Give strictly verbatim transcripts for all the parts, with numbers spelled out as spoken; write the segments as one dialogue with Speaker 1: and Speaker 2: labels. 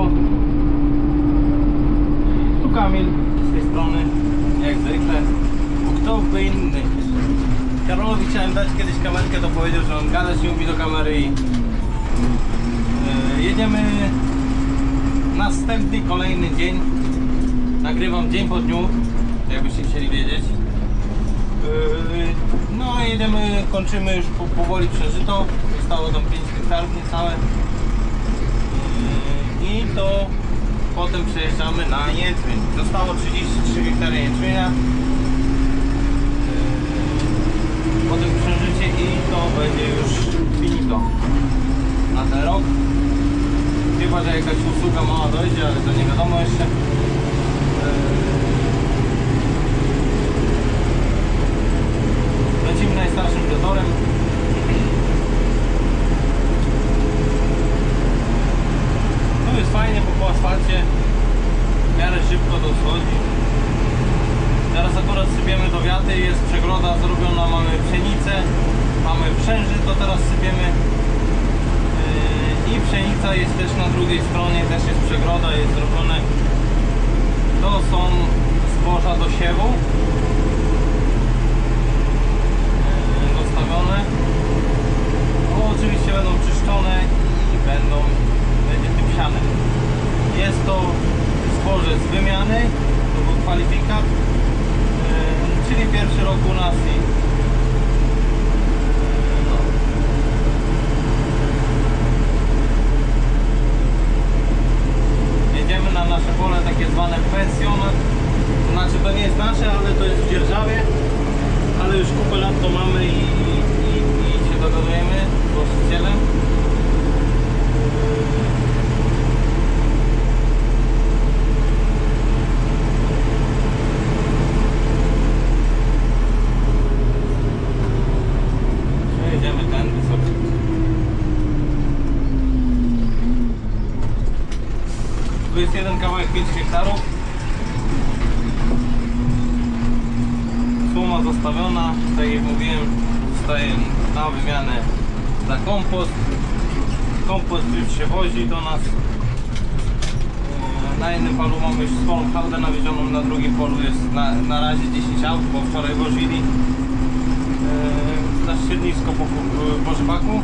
Speaker 1: siemanko. Tu Kamil z tej strony, jak zwykle. Kto by inny? Karolowi chciałem dać kiedyś kamerkę, to powiedział, że on gadać nie mówi do kamery i yy, jedziemy następny, kolejny dzień. Nagrywam dzień po dniu, jakbyście chcieli wiedzieć. Yy, no jedziemy, kończymy już po, powoli przeżyto. Zostało tam pięć hektarów niecałe. Yy, I to potem przejeżdżamy na jęczmień. Zostało trzydzieści trzy hektary jęczmienia. Yy, potem przeżycie i to będzie już finito na ten rok. Chyba, że jakaś usługa mała dojdzie, ale to nie wiadomo jeszcze. Lecimy najstarszym motorem. Tu jest fajnie, bo po asfalcie w miarę szybko to schodzi. Teraz akurat sypiemy do wiaty, jest przegroda zrobiona, mamy pszenicę, mamy przężyto, teraz sypiemy. I pszenica jest też na drugiej stronie, też jest przegroda, jest zrobione. To są zboża do siewu dostawione. No, oczywiście będą czyszczone i będą, będzie tym sianem. Jest to zboże z wymiany, to był kwalifikat, czyli pierwszy rok u nas i jedziemy na nasze pole, takie zwane pensjonat. To znaczy, to nie jest nasze, ale to jest w dzierżawie. Ale już kupę lat to mamy i, i, i się dogadujemy z właścicielem. Jedziemy tędy sobie. Tu jest jeden kawałek pięć hektarów. Słoma zostawiona, tak jak mówiłem, zostaje na wymianę za kompost. Kompost już się wozi do nas. Na jednym polu mamy już swoją hałdę nawiezioną, na drugim polu jest na, na razie dziesięć aut, bo wczoraj wozili na ściernisko po, po rzepaku.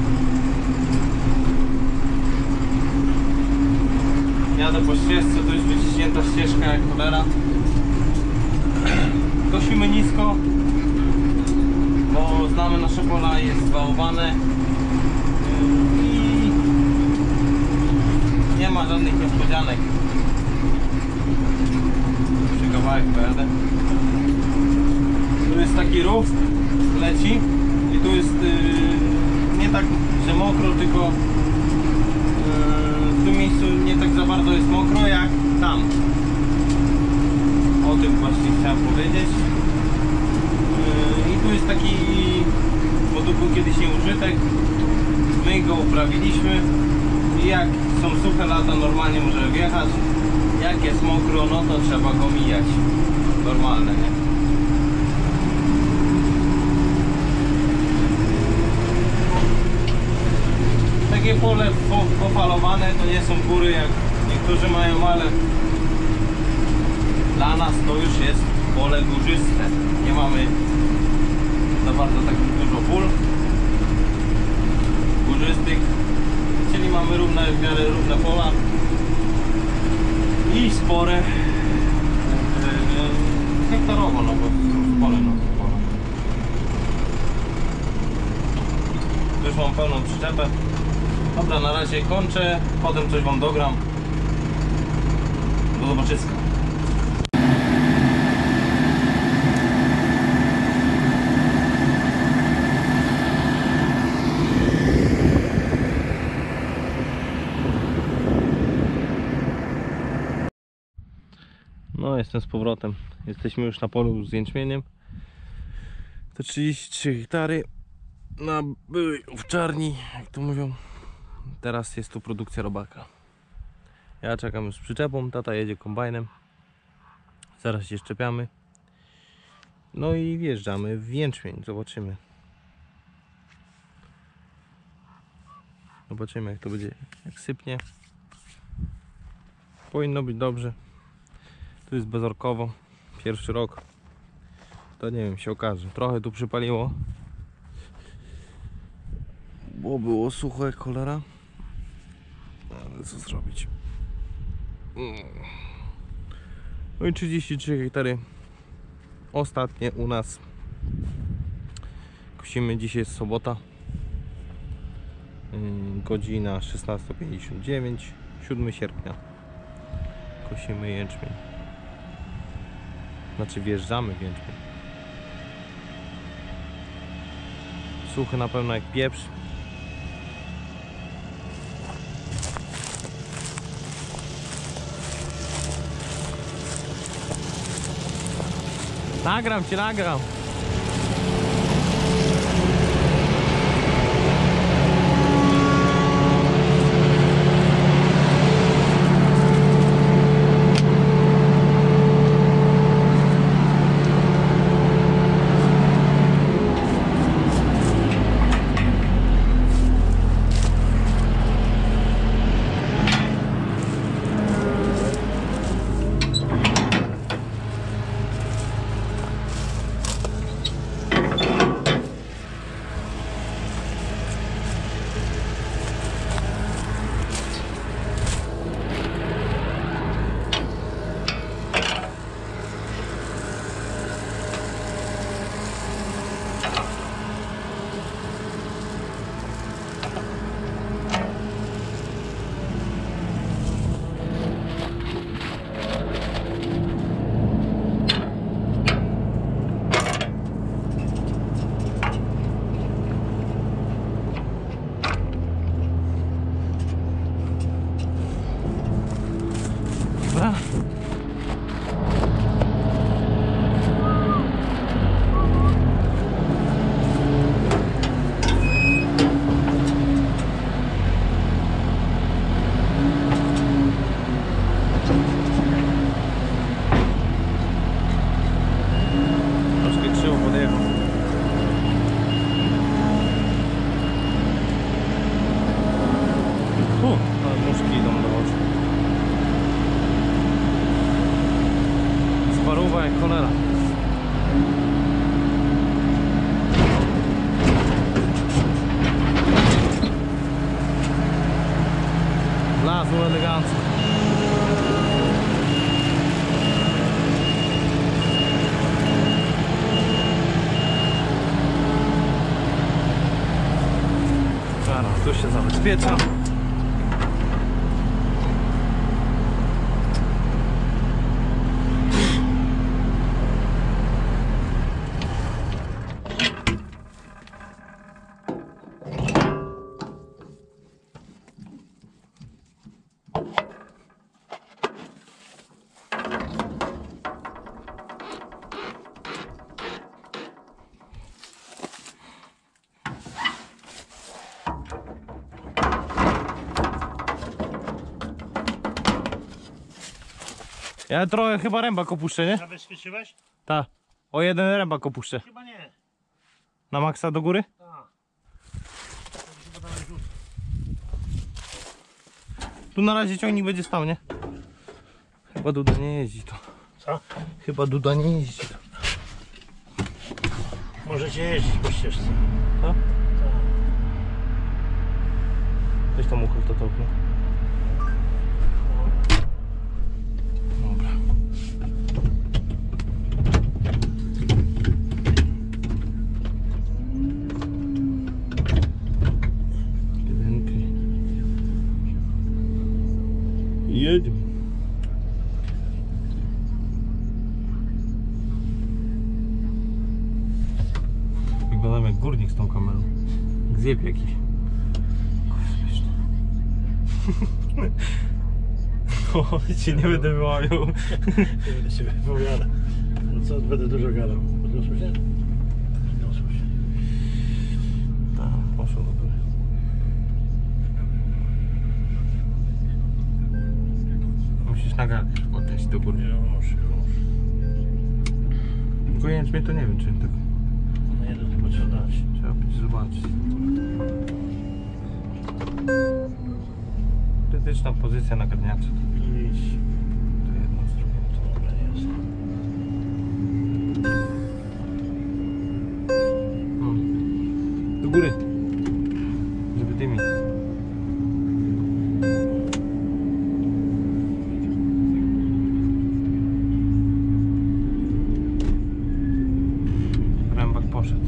Speaker 1: Jadę po ścieżce, to jest wyciśnięta ścieżka jak cholera. Kosimy nisko, bo znamy nasze pola, jest zwałowane i nie ma żadnych niespodzianek. Jeszcze kawałek pojadę. Tu jest taki rów, leci i tu jest yy, nie tak, że mokro, tylko yy, w tym miejscu nie tak za bardzo jest mokro jak tam. O tym właśnie chciałem powiedzieć. Yy, I tu jest taki, bo tu był kiedyś nieużytek. My go uprawiliśmy i jak są suche lata, normalnie możemy wjechać. Jak jest mokro, no to trzeba go mijać. Normalne, nie? Takie pole pofalowane to nie są góry jak niektórzy mają, ale dla nas to już jest pole górzyste. Nie mamy za bardzo takich dużo pól górzystych, czyli mamy równe, w miarę równe pola i spore yy, hektarowo, no bo pole, no pole. Już mam pełną przyczepę. Dobra, na razie kończę, potem coś wam dogram. Do zobaczyska. No, jestem z powrotem. Jesteśmy już na polu z jęczmieniem. To trzydzieści trzy hektary na były owczarni, jak to mówią. Teraz jest tu produkcja robaka. Ja czekam już z przyczepą, tata jedzie kombajnem. Zaraz się szczepiamy. No i wjeżdżamy w jęczmień. Zobaczymy. Zobaczymy jak to będzie, jak sypnie. Powinno być dobrze. Tu jest bezorkowo. Pierwszy rok. To nie wiem, się okaże. Trochę tu przypaliło. Bo było sucho jak cholera. Ale co zrobić? No i trzydzieści trzy hektary. Ostatnie u nas. Kosimy, dzisiaj jest sobota. Godzina szesnasta pięćdziesiąt dziewięć. siódmego sierpnia. Kosimy jęczmień. Znaczy wjeżdżamy w jęczmień. Suchy na pewno jak pieprz. Nagram cię, nagram. Sparuwa jak cholera. Wlazł elegancko. Zaraz, tu się zabezpieczam. Ja trochę chyba rębak opuszczę, nie?
Speaker 2: Zabezpieczyłeś?
Speaker 1: Tak. O jeden rębak opuszczę.
Speaker 2: Chyba nie.
Speaker 1: Na maksa do góry?
Speaker 2: Tak. Chyba dalej rzut.
Speaker 1: Tu na razie ciągnik będzie stał, nie? Chyba Duda nie jeździ to.
Speaker 2: Co?
Speaker 1: Chyba Duda nie jeździ to.
Speaker 2: Możecie jeździć po ścieżce.
Speaker 1: Co?
Speaker 2: Tak.
Speaker 1: Weź tam uchyl to to okno. Dobra. Jedynkę. Jedziemy. Wyglądam jak górnik z tą kamerą. Gziep jakiś. O, cię nie będę wyłamiał.
Speaker 2: Nie będę się wypowiadał. No co, będę dużo gadał. Podniosło się? Podniosło się.
Speaker 1: Tak, poszło do góry. Musisz nagadać, podnieść do góry.
Speaker 2: Już, już.
Speaker 1: Tylko jęczmień to nie wiem, czy tak.
Speaker 2: No jeden chyba trzeba dać.
Speaker 1: Trzeba będzie zobaczyć. Krytyczna pozycja nagarniacza.
Speaker 2: Idź.
Speaker 1: To jedno z drugim.
Speaker 2: Dobra, jest.
Speaker 1: Hmm. Do góry. Żeby dymi. Rębak poszedł.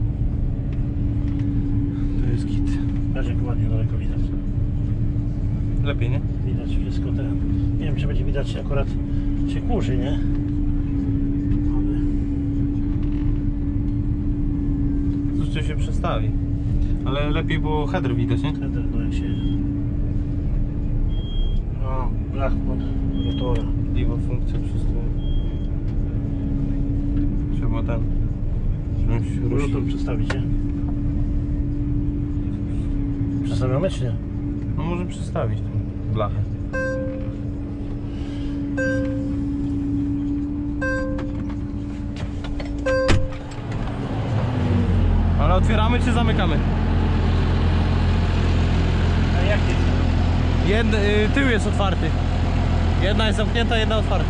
Speaker 1: To jest git.
Speaker 2: Patrz jak ładnie daleko widać.
Speaker 1: Lepiej, nie?
Speaker 2: Widać wszystko ten. Nie wiem czy będzie widać akurat się kurzy, nie? Ale
Speaker 1: Coś się przestawi. Ale lepiej było header widać, nie?
Speaker 2: header no jak się... No, blachman rotora.
Speaker 1: Liwa funkcja wszystko. Trzeba ten. Wziąć
Speaker 2: Rotor
Speaker 1: rusi.
Speaker 2: przestawić, nie? Przestawiamy czy nie?
Speaker 1: No może przestawić tą blachę. Ale otwieramy czy zamykamy?
Speaker 2: A jak jest?
Speaker 1: Jed, y, tył jest otwarty. Jedna jest zamknięta, jedna otwarta.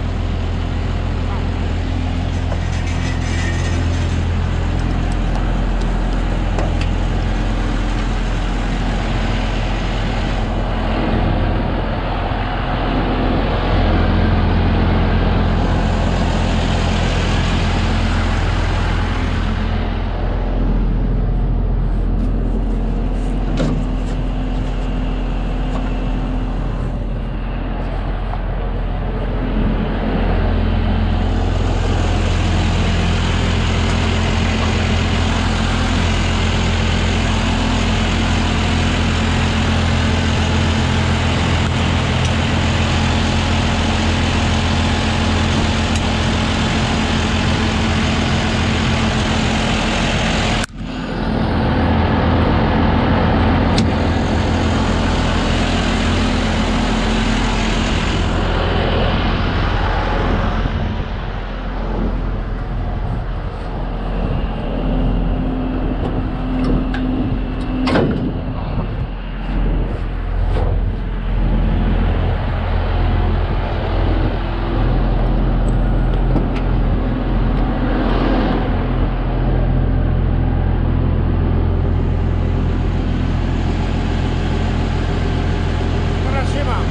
Speaker 2: Teraz się mam.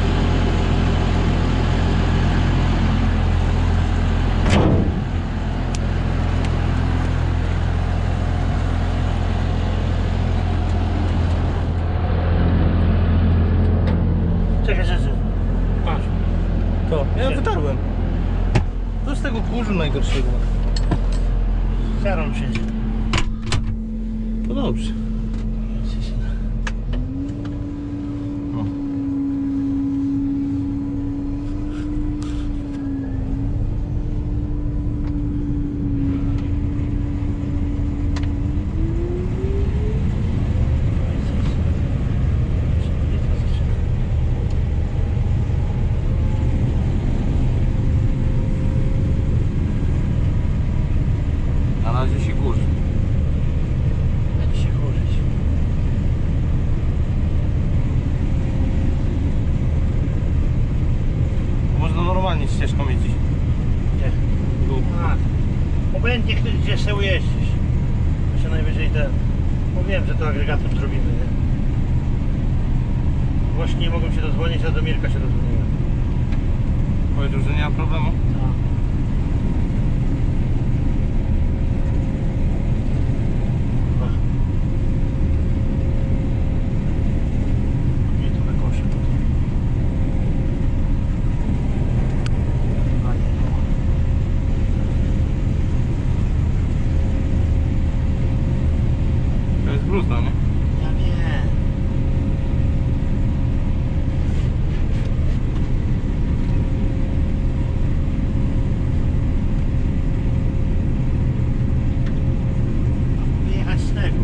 Speaker 2: Czekaj, czekaj. Patrz.
Speaker 1: To? Ja wytarłem. To z tego kurzu najgorszego.
Speaker 2: Karol przyjdzie.
Speaker 1: To dobrze. No. Na razie się kurzy.
Speaker 2: Będzie się kurzyć.
Speaker 1: Można normalnie ścieżką jeździć.
Speaker 2: Gdzie?
Speaker 1: Tu.
Speaker 2: A, obojętnie gdzie- gdzie się ujeździsz. Jeszcze najwyżej ten. Mówiłem, że to agregatem zrobimy, nie? Właśnie nie mogą się dodzwonić, a do Mirka się dodzwoniłem.
Speaker 1: Powiedział, że nie ma problemu.
Speaker 2: No. Chyba. Nie, to na kosze. To. A nie, no.
Speaker 1: To jest bruzda, nie?
Speaker 2: Ja wiem. Wyjechać z tego.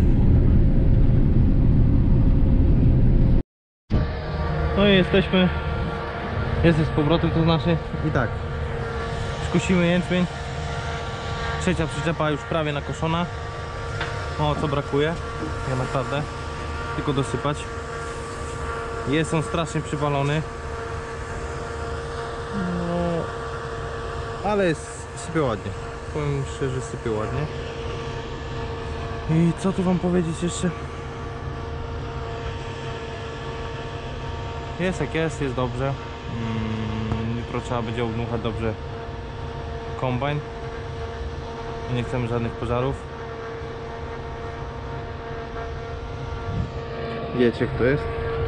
Speaker 1: No i jesteśmy. Jesteś z powrotem, to znaczy i tak. Szkusimy jęczmień. Trzecia przyczepa już prawie nakoszona. Mało co brakuje. Ja naprawdę. Tylko dosypać. Jest on strasznie przywalony. No, ale jest, sypie ładnie. Powiem szczerze, sypie ładnie. I co tu wam powiedzieć jeszcze? Jest jak jest, jest dobrze. Mm, jutro trzeba będzie obdmuchać dobrze kombajn. Nie chcemy żadnych pożarów. Wiecie, kto jest?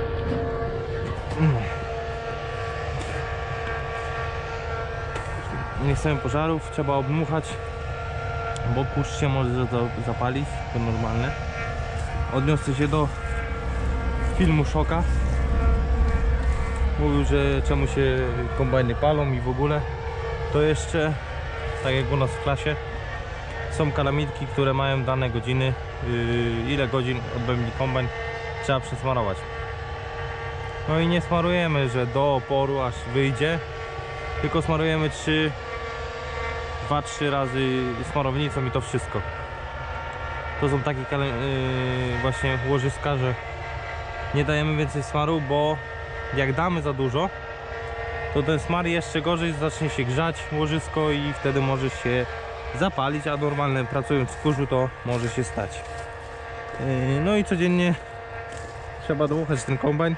Speaker 1: Nie chcemy pożarów, trzeba obdmuchać, bo kurz się może zapalić, to normalne. Odniosę się do filmu Szoka. Mówił, że czemu się kombajny palą i w ogóle. To jeszcze, tak jak u nas w klasie, są kalamitki, które mają dane godziny, yy, ile godzin odbędzie kombajn, trzeba przesmarować. No i nie smarujemy, że do oporu aż wyjdzie, tylko smarujemy trzy, dwa trzy razy smarownicą i to wszystko. To są takie yy, właśnie łożyska, że nie dajemy więcej smaru, bo jak damy za dużo, to ten smar jeszcze gorzej zacznie się grzać łożysko i wtedy może się zapalić, a normalne pracując w kurzu to może się stać. Yy, no i codziennie trzeba dmuchać ten kombajn.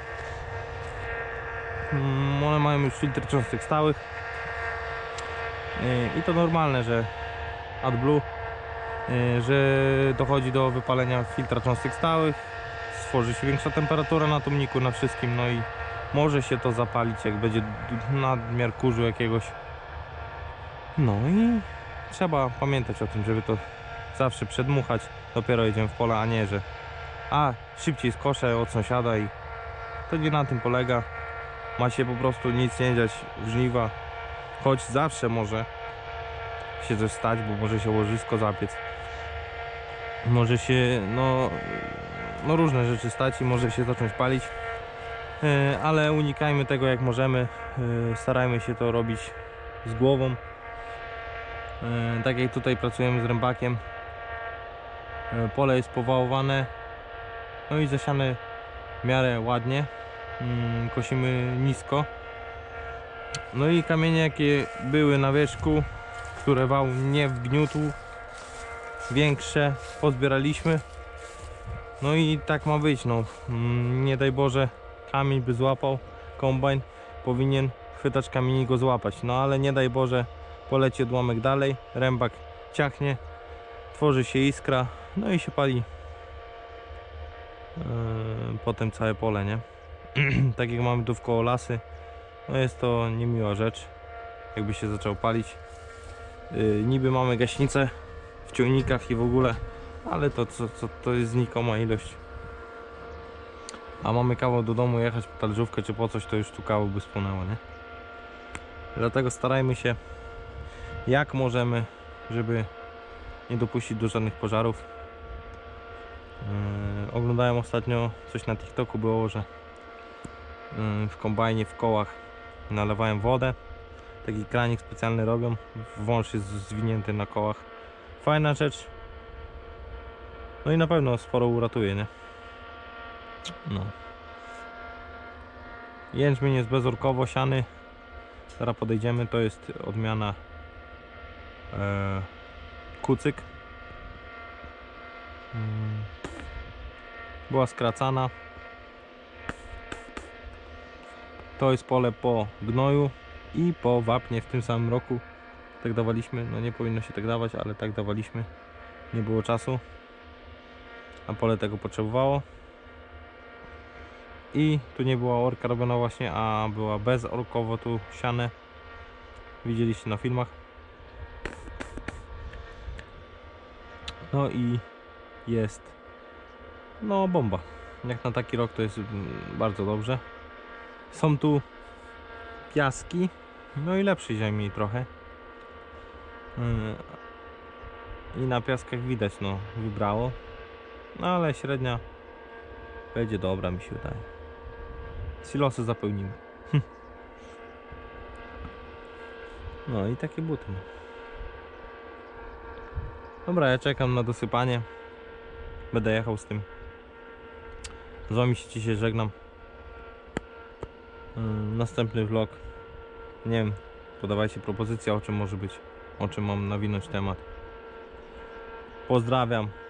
Speaker 1: Yy, one mają już filtr cząstek stałych. Yy, I to normalne, że AdBlue, yy, że dochodzi do wypalenia filtra cząstek stałych, stworzy się większa temperatura na tłumniku, na wszystkim, no i może się to zapalić, jak będzie nadmiar kurzu jakiegoś. No i trzeba pamiętać o tym, żeby to zawsze przedmuchać, dopiero jedziemy w pole, a nie, że a szybciej skoszę od sąsiada i to nie na tym polega. Ma się po prostu nic nie dziać, żniwa, choć zawsze może się coś stać, bo może się łożysko zapiec, może się no, no różne rzeczy stać i może się zacząć palić, ale unikajmy tego jak możemy, starajmy się to robić z głową. Tak jak tutaj pracujemy z rębakiem, pole jest powałowane, no i zasiane w miarę ładnie, kosimy nisko, no i kamienie jakie były na wierzchu, które wał nie wgniótł, większe pozbieraliśmy, no i tak ma być, no nie daj Boże kamień by złapał kombajn, powinien chwytacz kamieni go złapać, no ale nie daj Boże poleci odłamek dalej, rębak ciachnie, tworzy się iskra, no i się pali yy, potem całe pole, nie? Tak jak mamy tu wkoło lasy, no jest to niemiła rzecz, jakby się zaczął palić. Yy, niby mamy gaśnicę w ciągnikach i w ogóle, ale to, co, co, to jest znikoma ilość. A mamy kawał do domu jechać po talerzówkę czy po coś, to już tu kawał by spłonęło, nie? Dlatego starajmy się jak możemy, żeby nie dopuścić do żadnych pożarów. Yy, oglądałem ostatnio coś na TikToku, było, że yy, w kombajnie w kołach nalewają wodę, taki kranik specjalny robią, wąż jest zwinięty na kołach. Fajna rzecz, no i na pewno sporo uratuje, nie? No. Jęczmień jest bezorkowo siany, zaraz podejdziemy, to jest odmiana e, kucyk. Hmm. Była skracana. To jest pole po gnoju i po wapnie w tym samym roku. Tak dawaliśmy, no nie powinno się tak dawać, ale tak dawaliśmy, nie było czasu, a pole tego potrzebowało. I tu nie była orka robiona właśnie, a była bezorkowo tu siane. Widzieliście na filmach. No i jest no bomba. Jak na taki rok to jest bardzo dobrze. Są tu piaski, no i lepszej ziemi trochę. I na piaskach widać, no wybrało. No ale średnia będzie dobra, mi się wydaje. Silosy zapełnimy. No i takie buty. Dobra, ja czekam na dosypanie. Będę jechał z tym. Z wami się dzisiaj żegnam. Yy, następny vlog. Nie wiem, podawajcie propozycje, o czym może być, o czym mam nawinąć temat. Pozdrawiam.